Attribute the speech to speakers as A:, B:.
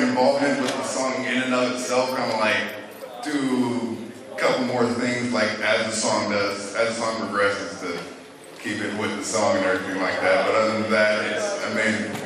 A: involvement with the song in and of itself, kind of like do a couple more things like as the song progresses to keep it with the song and everything like that. But other than that, it's amazing.